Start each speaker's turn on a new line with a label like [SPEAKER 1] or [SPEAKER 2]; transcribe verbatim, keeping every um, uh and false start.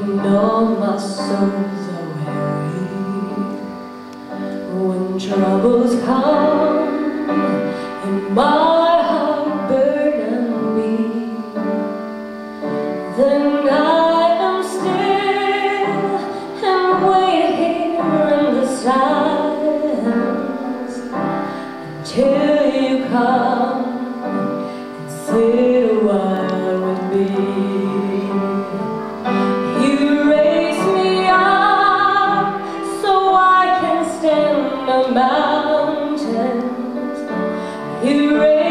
[SPEAKER 1] when all my souls are weary, when troubles come and my heart burden me, then I am still and wait here in the silence until you come and sit a while with me. You raise me up so I can stand the mountains. You raise